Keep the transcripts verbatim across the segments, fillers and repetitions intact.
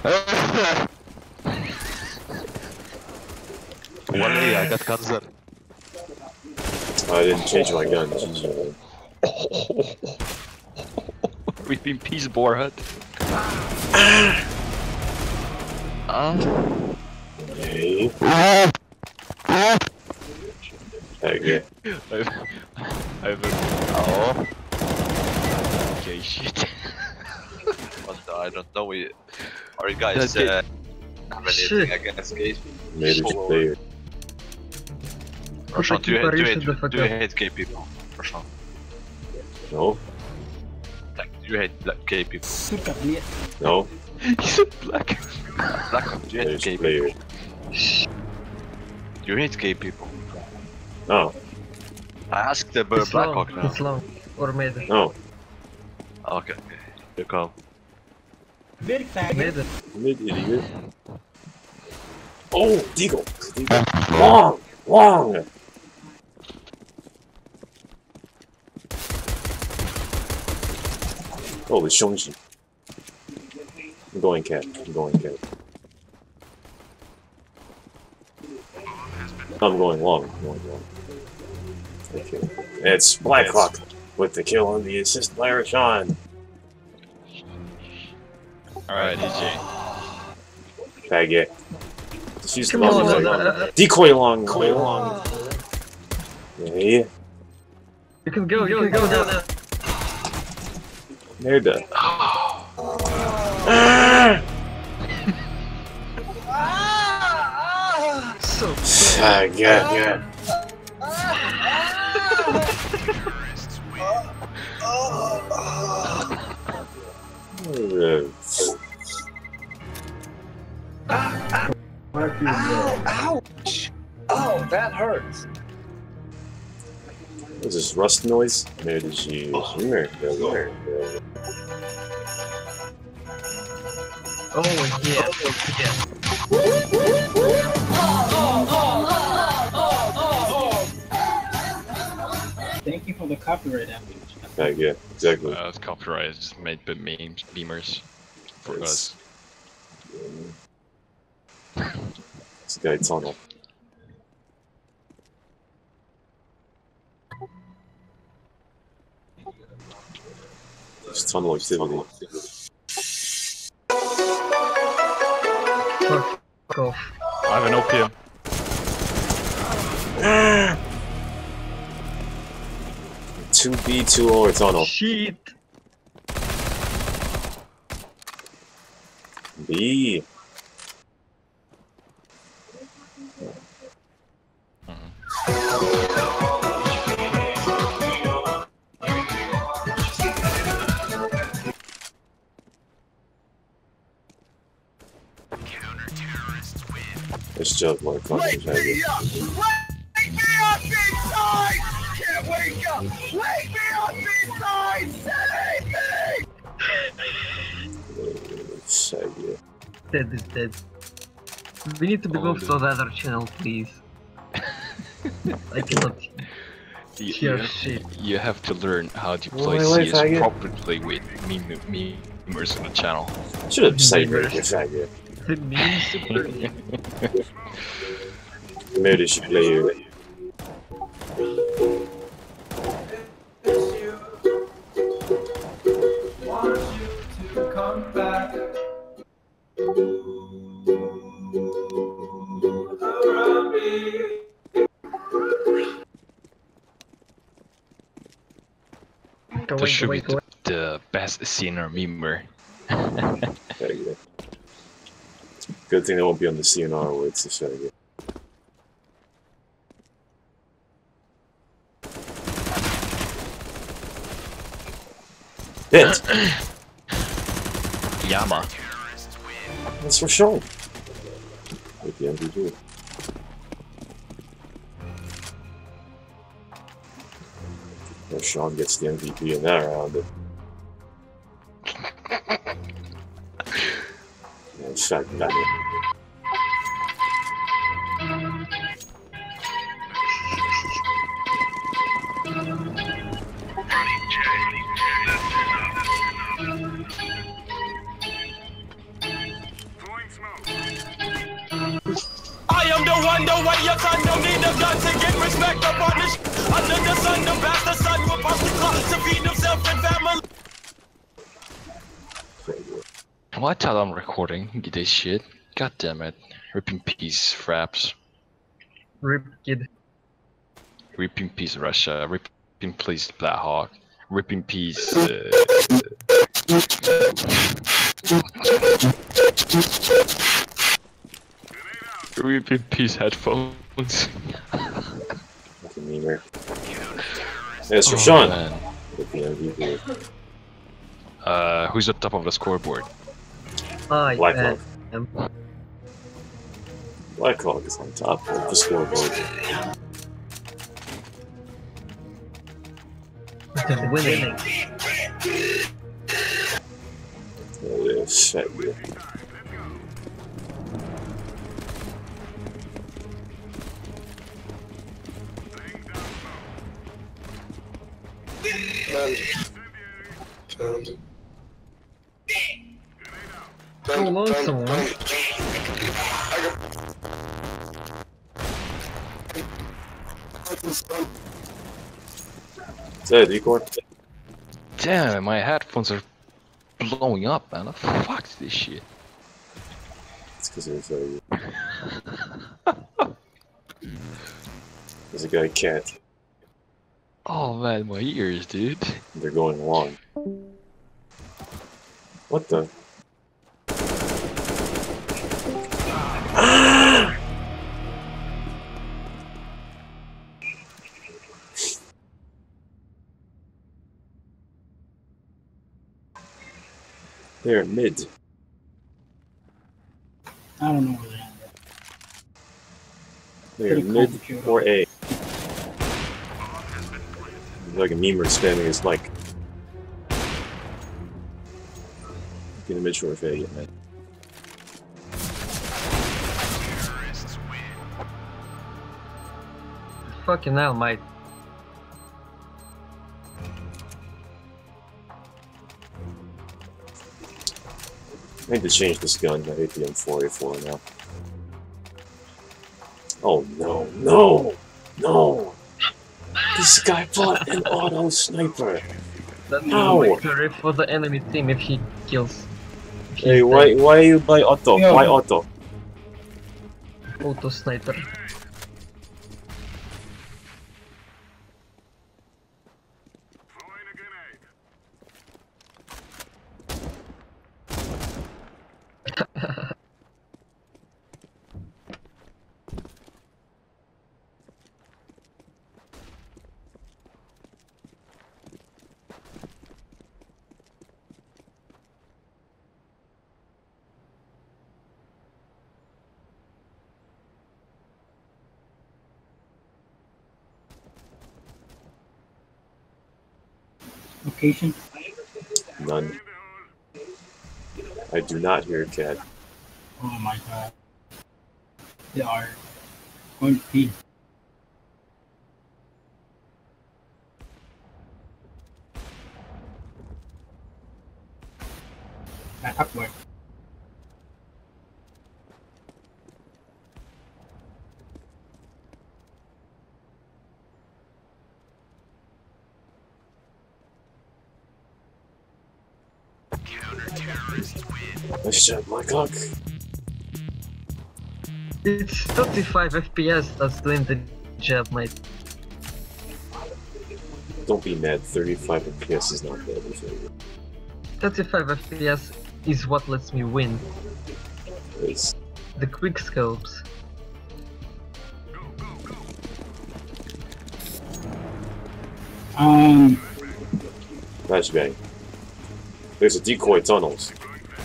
Wallahi, I got cancer. I didn't change my gun. We've been peace boar hut. Ah. Hey. Okay. I've, I've oh. Okay, shit. What the, I don't know. We are you guys uh, have anything against gays? Maybe it's player. Rashon, do you, do, you hate, do you hate gay people? Rashon, No. like, do you hate black gay people? No. He's a black. Black, do you hate There's gay player. people? Do you hate gay people? No. I asked the uh, Black Hawk now. It's long. Or mid. No. Okay, okay. You come. Mid. Mid idiot. Oh, Deagle. Deagle. Long. Long. Holy shonji. I'm going cat. I'm going cat. I'm going long. I'm going long. Okay. It's Black Hawk with the kill on the assist by Rashon. Alright, D J. Faggot. Just use the Come on, long. uh, uh, Decoy long. Decoy long. Yeah. You can go, you can go down there. Nerda. So Faggot. Yeah. Ouch! Oh, that hurts. What is this, rust noise? Nerdy. Nerdy. Oh yeah, yeah. Thank you for the copyright damage. Faggot. Exactly. Uh, it's copyright, it's just made by memes, beamers. For It's- us. This guy tunnel. There's tunnel activity. Fuck off. I have an opium. two B, two O or tunnel. Shit. B. This joke like fucking faggot. Wake me up inside! Can't wake up! Wake me up inside! Save me! Faggot. Dead is dead. We need to be moved to the other channel, please. I cannot You, hear you, shit. you have to learn how to Well, play I like C S faggot. properly with meme memers on the channel. Should have cybered you faggot. The memes super. Maybe should play you. Go That away, should go be away, go away. the, the best senior memer. Faggot. Good thing they won't be on the C N R where it's a faggot. Hit! Yama. That's for sure. With the M V P. Rashon gets the M V P in that round. Yeah, shot got it. am the one, the way your son don't need a gun to get respect up on this. Under the sun, the bastard son will pop the clock to feed himself and family. What? I I'm recording this shit. God damn it. Rip in peace, Fraps. Rip kid. Rip in peace, Russia. Rip in peace, Black Hawk. Rip in peace. Uh... Rip in peace, headphones. Fucking memer. It's Rashon. Oh, With the M V P. uh, who's at top of the scoreboard? I Black uh, Hawk. am. Black Hawk is on top of the scoreboard. Winning. Oh, yeah, shit, yeah. Found it. Hold on, someone. Is that a decoy? Damn, my headphones are blowing up, man. What the fuck is this shit? It's because there's a... There's a guy cat. Oh man, my ears, dude. They're going along. What the? Ah! They're mid. I don't know where they're at. They're Pretty mid complicated. or A. Like a memer spamming his mic. Get a mid short if I get mid. Fucking hell, mate. I need to change this gun. I hate the M four A four now. Oh no, no, no! This guy bought an auto sniper. That's No. a victory for the enemy team if he kills. If he's Hey, why, why you buy auto? Yo. Why auto? dead. Auto sniper. Location? None. I do not hear a cat. Oh my god. They are going to pee. Back upward. Nice job, Black Hawk. It's thirty-five F P S that's doing the job, mate. Don't be mad, thirty-five F P S is not bad. thirty-five F P S is what lets me win. It's The quick scopes. Um, flashbang. There's a decoy tunnels.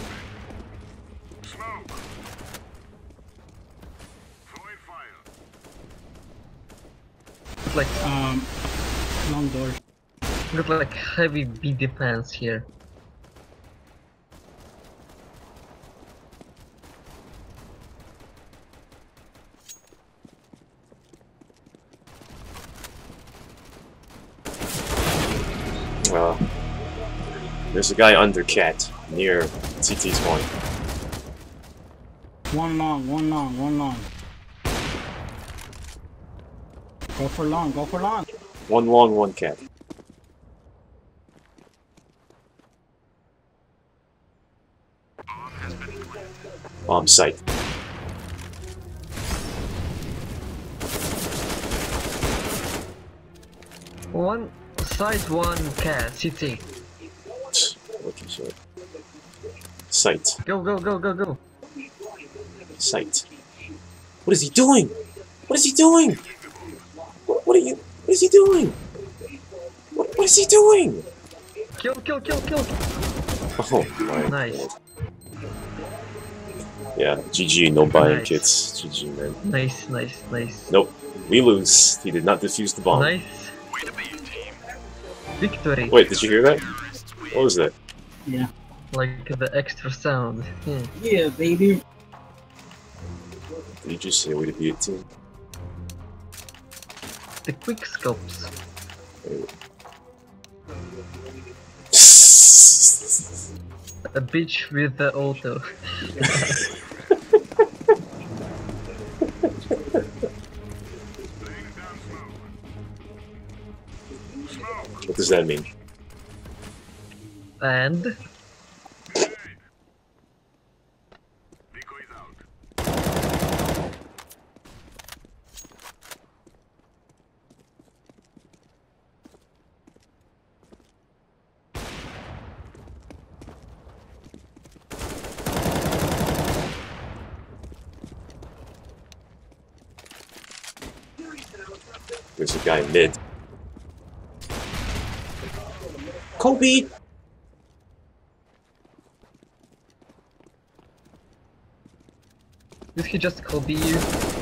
Like, um, long door. look like heavy B defense here. Uh, there's a guy under cat near C T spawn. One long, one long, one long. Go for long, go for long. One long, one cat. Bomb site. One site, one cat, C T. Lucky shot. Site. Go, go, go, go, go. Site. What is he doing? What is he doing? What, what are you? What is he doing? What, what is he doing? Kill, kill, kill, kill. Oh my Nice. God. Yeah, G G, no buying Nice. kits. G G, man. Nice, nice, nice. Nope, we lose. He did not defuse the bomb. Nice. Victory. Wait, did you hear that? What was that? Yeah. Like the extra sound. Yeah. Yeah, baby. Did you just say way to be a team? The quick scopes. A bitch with the auto. What does that mean? And There's a guy mid. Kobe! did he just Kobe you?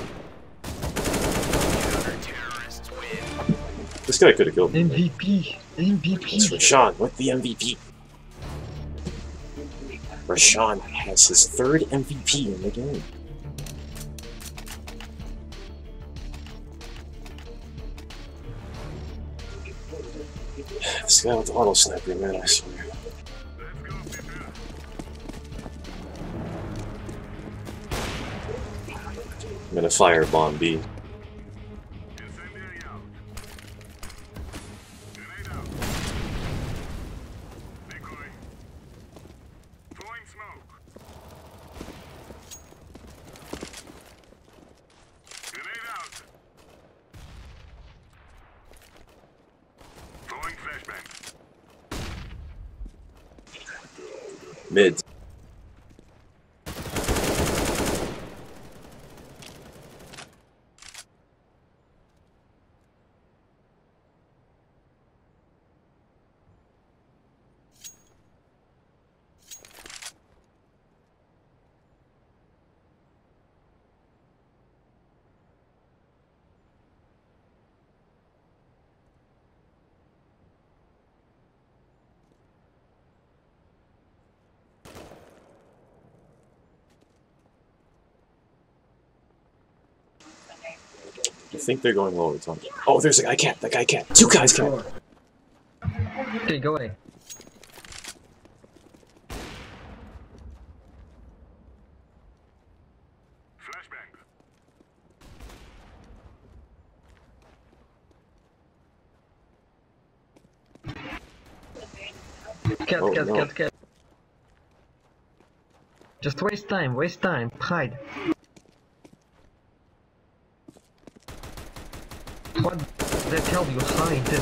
This guy could have killed me. M V P! M V P! It's Rashon with the M V P. Rashon has his third M V P in the game. This guy with the auto sniper, man, I swear. I'm gonna fire bomb B. Mid. I think they're going lower, Tom. Oh, there's a guy cat. That guy cat. Two guys cat. Okay, go away. Cat, Oh, cat, no. cat, cat. Just waste time, waste time. Hide. What the hell you hide?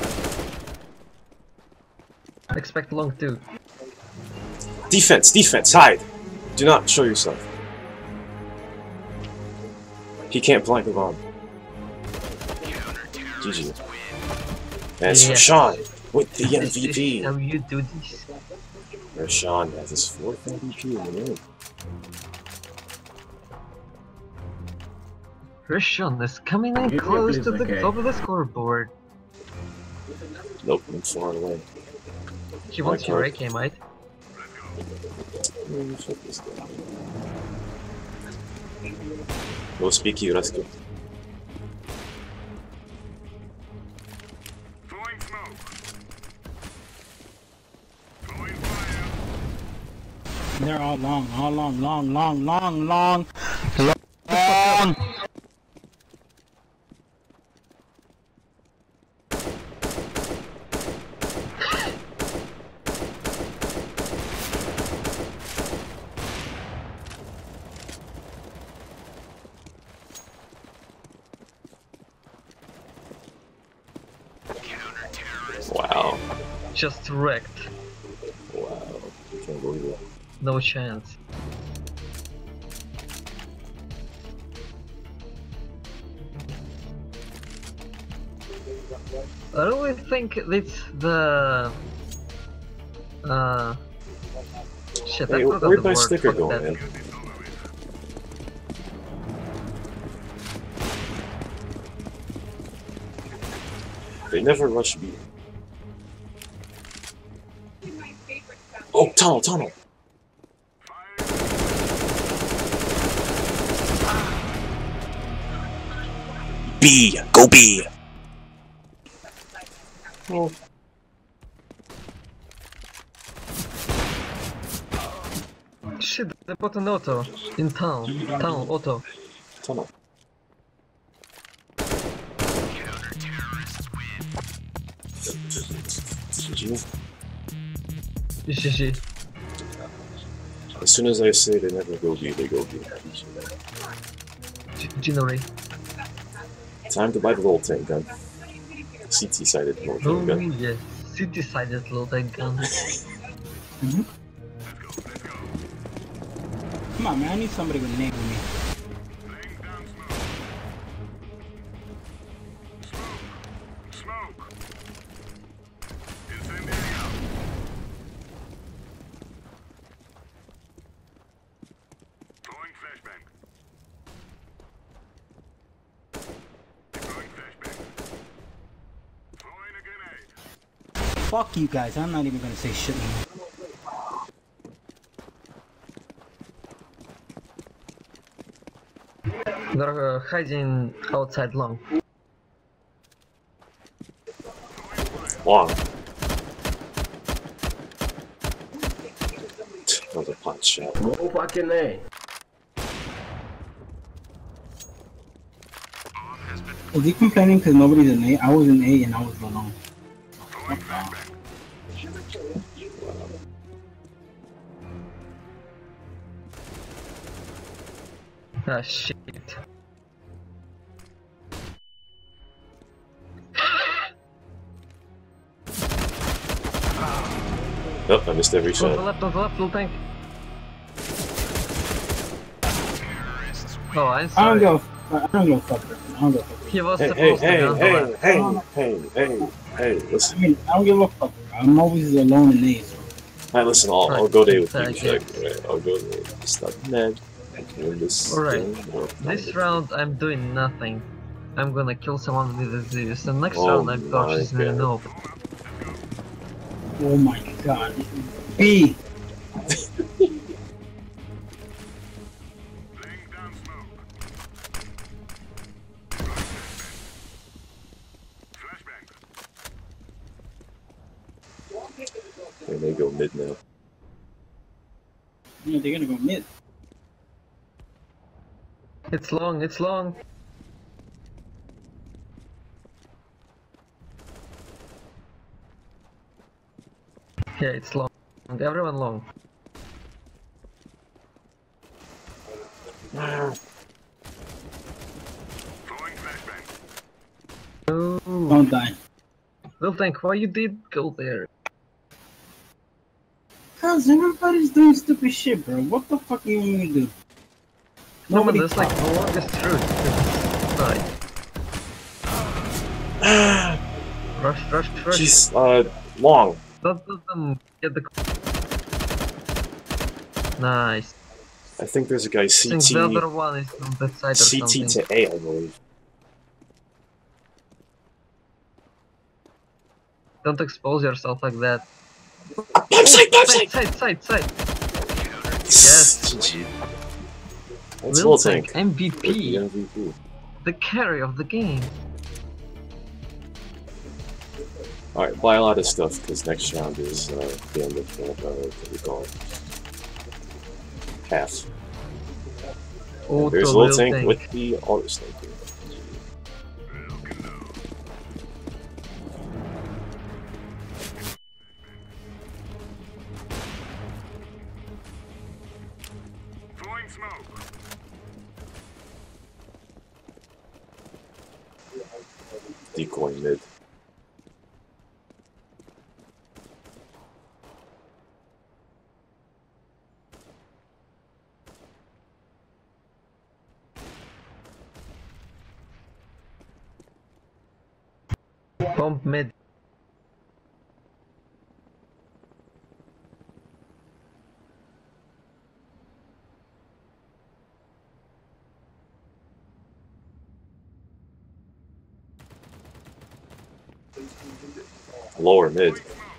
Expect long too. Defense, defense, hide. Do not show yourself. He can't plant the bomb. G G. And it's Yeah. Rashon with the This is M V P. how you do this. Rashon has his fourth M V P in the game. Rashon is coming in Yeah, close please, to the okay. top of the scoreboard. Nope, I'm far away. He wants My your card. A K, mate. Mm, fuck this guy. No speaky rescue. They're all long, all long, long, long, long, long, long. just wrecked. Wow, I can't believe it. No chance. I really think it's the... Uh... Shit, Hey, I forgot where'd the my word. sticker Fuck go, that. man? They never rush B. Oh, tunnel, tunnel! B! Go B! Oh. Shit, they put an auto in town. Town, auto. Tunnel. G G. G G. As soon as I say they never go B, they go B. Generally. Time to buy the little tank gun. C T-sided little Oh tank gun. yeah, city-sided little tank gun. Mm-hmm. Come on, man. I need somebody with name with me. Fuck you guys. I'm not even gonna say shit anymore. They're uh, hiding outside long. Long. Another pot shot. No fucking A. Is he complaining because nobody's in A? I was in A and I was alone. Ah shit. Oh, I missed every On the shot. left, on the left, little tank. Oh, I'm I don't sorry. go. I don't go fuck it. I don't go fuck it. He was Hey, hey, supposed to hey, be on the hey, left. hey, hey, hey, hey, I listen. mean, I don't give a fuck. I'm always alone in A's. Alright, listen, I'll, I'll Right, go day with you, exactly. Jack. Alright, I'll go day. Stop mad. I can win this Alright. game. or- This round I'm doing nothing. I'm gonna kill someone with this. The next Oh round I'm my purchasing an God. open. Oh my god. B. They may go mid now. Yeah, they're gonna go mid. It's long, it's long. Yeah, it's long. Everyone long. Oh, Don't die. little tank, why you did go there? Cause everybody's doing stupid shit, bro. What the fuck do you want me to do? No, but Nobody that's like talk. the longest route. Right. Rush, rush, rush. Jeez, uh, long. That doesn't get the. Nice. I think there's a guy I think C T, the other one is on that side or C T something. to A, I believe. Don't expose yourself like that. Pipe side, pipe Side, side! side, side, side. Yes. G G. That's Little little tank, tank. M V The P, M V P. the carry of the game. Alright, buy a lot of stuff, because next round is uh, the end of uh, what we call it. Half. Auto There's a little little tank, tank. with the auto sniper. Decoy mid. Bomb mid. Lower mid.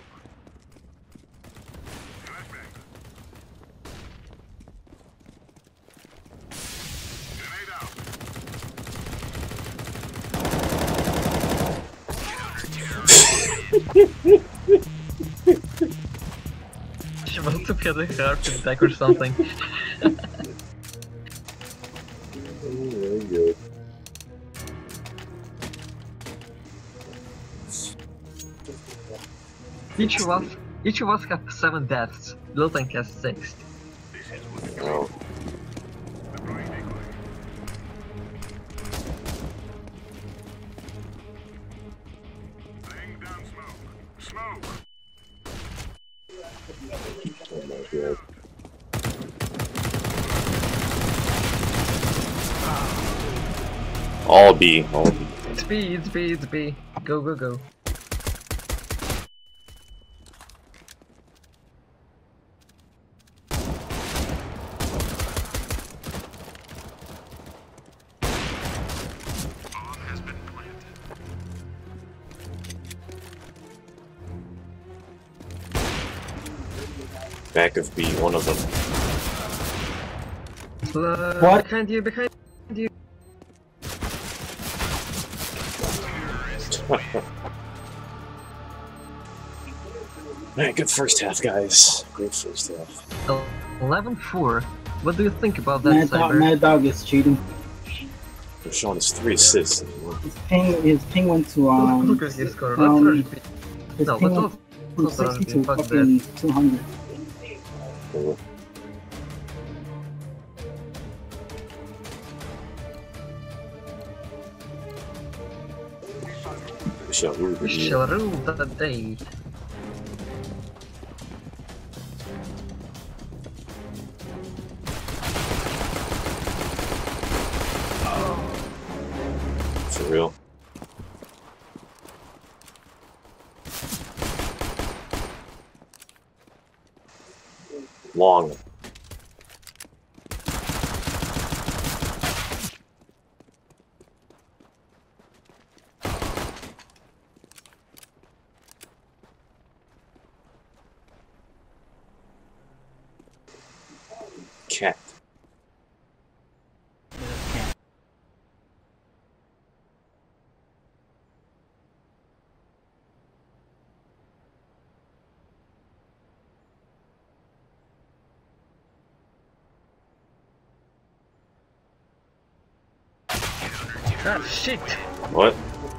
She wants to get a heart attack or something. Very good. Each of us, each of us have seven deaths. Little tank has six. Oh. Oh my god. All B, all B. It's B, it's B, it's B. Go, go, go. Back of B, one of them. Uh, What? Behind you, behind you. Alright, good first half, guys. Great first half. eleven four. What do you think about that, Mad Dog, Cyber? Mad Dog is cheating. Rashon has three assists. His ping, his ping went to um. Look at his score. Let's um, rush B. His No, ping let's went not. from let's not sixty rush B. to Fuck fucking two hundred. Cool. We shall rule the We deal. shall rule the day. For real. Long. Cat. Ah, shit! What?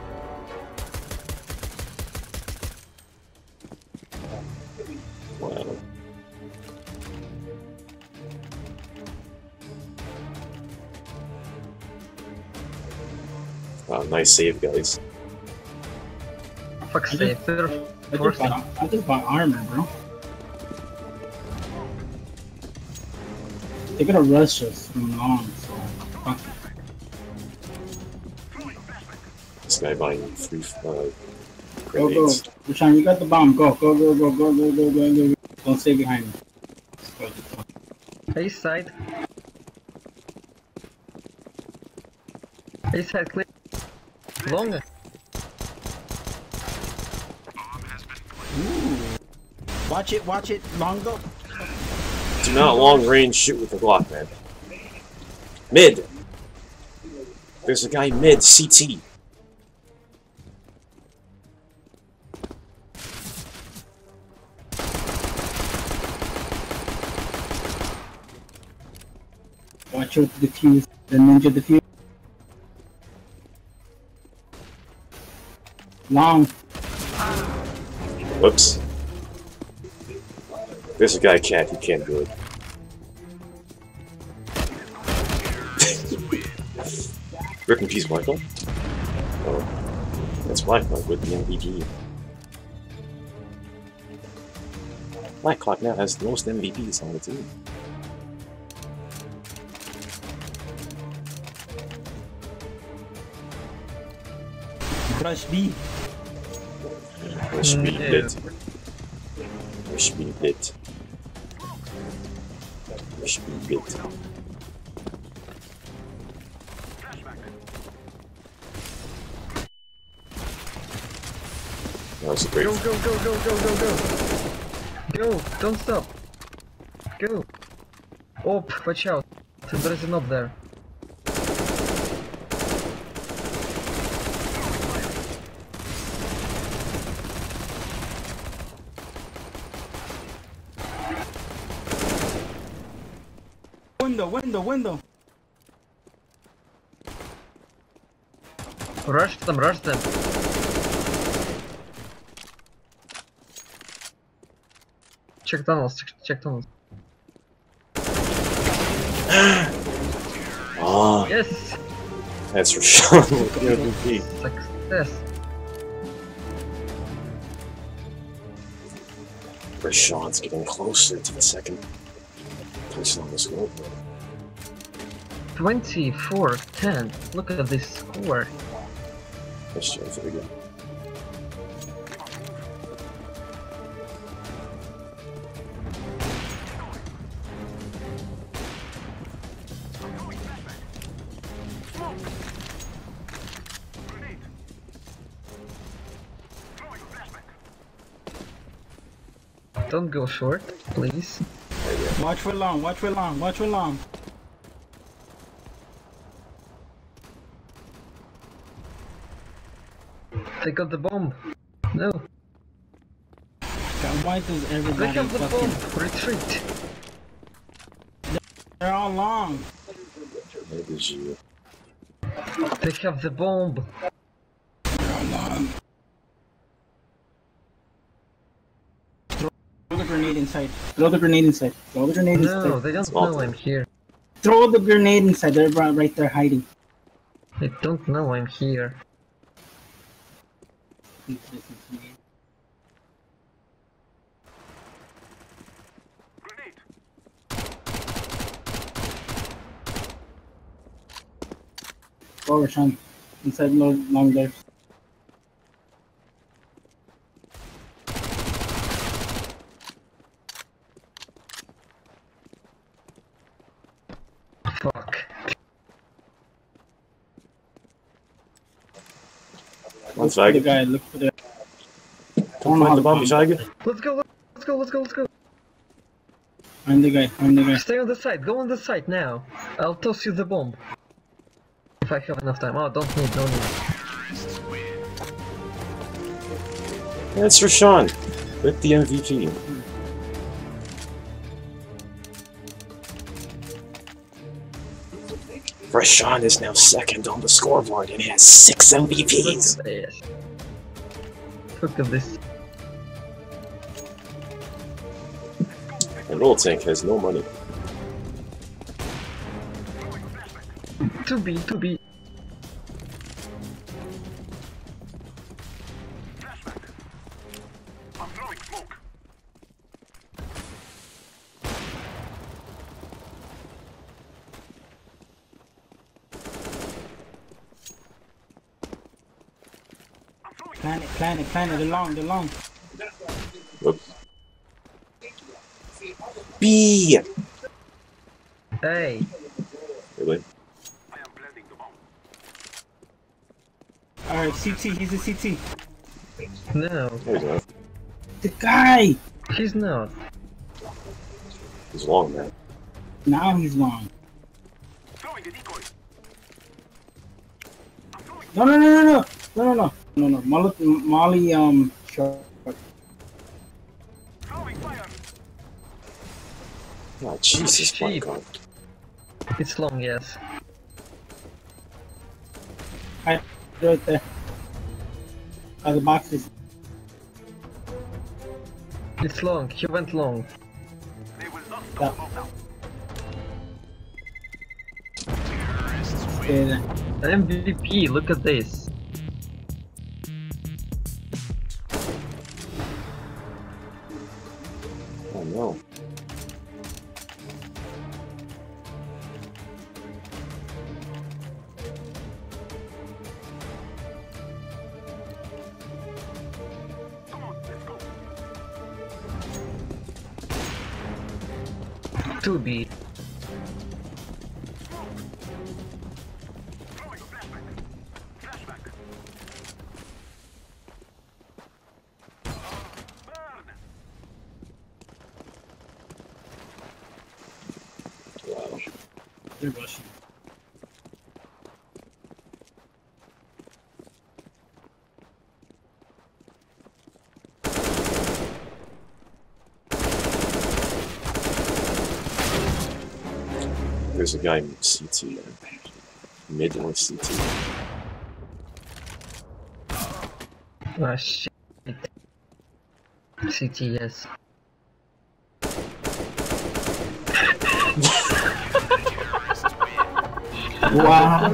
Wow. Wow, nice save, guys. Fuck's I sake, they're I just, forcing. bought, I just bought armor, bro. They're gonna rush us from long, so fuck it. This guy buying three uh, Go, go. grenades. Rashon, you got the bomb. Go, go, go, go, go, go, go, go, go. Don't stay behind me. Let's go, let's go. A side. A side clear. Long. Watch it, watch it, long go. Do not long range shoot with the Glock, man. Mid. There's a guy mid, C T. Watch out the defuse. The ninja defuse. Long. Whoops. There's a guy cat, he can't do it. Rip in peace, Michael. Oh, that's Black Clock with the M V P. Black Clock now has the most M V Ps on the team. Rush B. Wish me Yeah. bit. Wish me bit. Wish me bit. That was a great. Go, go, go, go, go, go, go. Go, don't stop. Go. Op, watch out. There is an op there. Window, window, window. Rush them, rush them. Check tunnels, check, check tunnels. Ah, Yes! that's Rashon with the M V P. Success. Rashon's getting closer to the second place on the scope. twenty-four ten. Look at this score. That's just pretty good. Don't go short, please. Watch for long, watch for long, watch for long. They got the bomb. No. God, why does They everybody have the fucking... bomb. Retreat. They're all long. Maybe it's you. They have the bomb. They're all long. Throw the grenade inside. Throw the grenade inside. Throw the grenade No, inside. they don't Small know I'm here. Throw the grenade inside. They're right right there hiding. They don't know I'm here. Go, Rashon. Inside long, long there. Fuck. One Look for the flag. guy. Look for the. Come find the bomb, Shaggy. Let's go, let's go, let's go, let's go. I'm the guy. I'm the guy. Stay on the side, go on the side now. I'll toss you the bomb. If I have enough time. Oh, don't need, don't need. That's Rashon with the M V P. Rashon is now second on the scoreboard and has six M V Ps. Look at this. Look at this. And Roll Tank has no money. two B, two B. Planet, planet, planet. They're long. They're long. Look. B. Hey. Really? Alright, C T. He's a C T. No, He's not. The guy. he's not. He's long, man. Now he's long. No, no, no, no, no, no, no, no, no, no. Molly, Molly, um, short. Oh, Jesus, my Cheap. God. It's long, yes. Right there. By the boxes. It's long, he went long. Yeah. Stay there. M V P, look at this. Oh, no. two B. Wow. They're rushing. There's a guy in C T there. Mid or C T. Ah shit. C T, yes. Wow.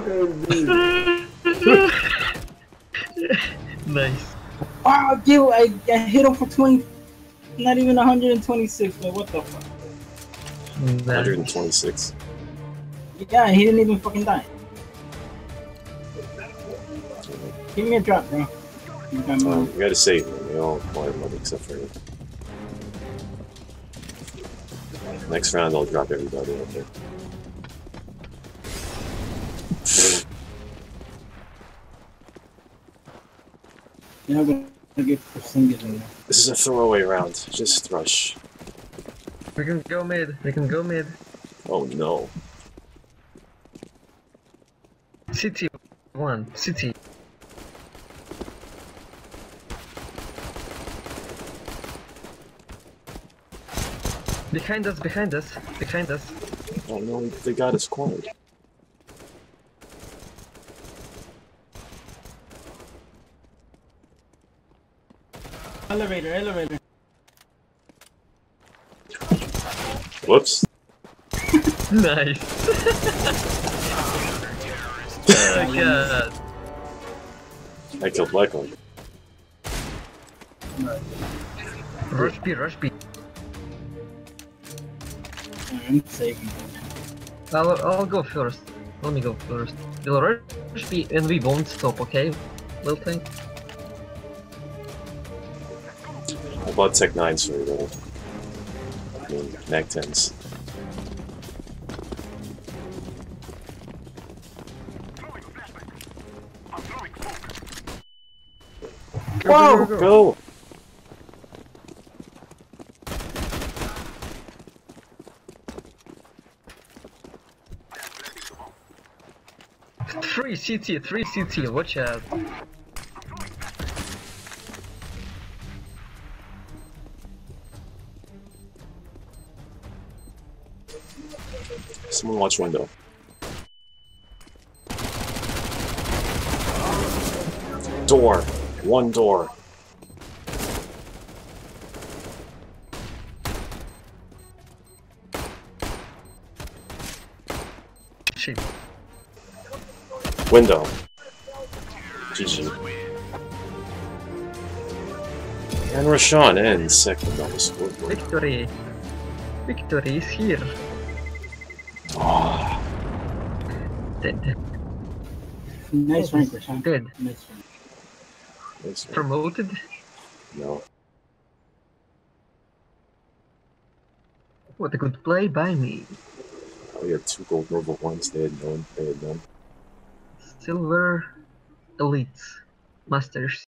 Nice. Wow, dude, I, I hit him for twenty, not even one hundred twenty-six, but what the fuck? Nice. one hundred twenty-six. Yeah, he didn't even fucking die. Give me a drop, bro. You got Um, money. you gotta save them. They all want money except for you. Next round, I'll drop everybody out there. You're not gonna get percentage in there. This is a throwaway round. Just rush. We can go mid. We can go mid. Oh no. City one. City. Behind us. Behind us. Behind us. Oh no, they got us cornered. Elevator, elevator. Whoops. Nice. Oh god. I killed Blacklight. Rush B. Rush B. I'm saving. I'll, I'll go first. Let me go first. We'll rush B and we won't stop, okay? Little thing. I bought Tech nines for you though. I mean, Mag tens. Whoa! Go, Go! Three C T, three C T, watch out. Someone watch window. Door. One door. Shit. Window. G G. And Rashon ends second on the scoreboard. Victory. Victory is here. Ah, Dead. Nice rank, Rashon. Dead. Nice rank. nice one. Promoted. No. What a good play by me. We had two gold level ones. They had none. They had none. Silver elites. Masters.